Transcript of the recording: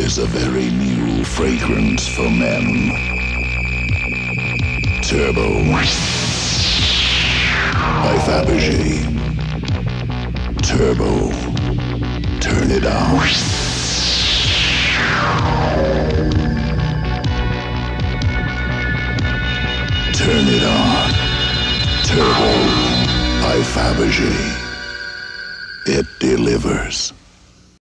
There's a very new fragrance for men. Turbo by Faberge. Turbo. Turn it on. Turn it on. Turbo by Faberge. It delivers.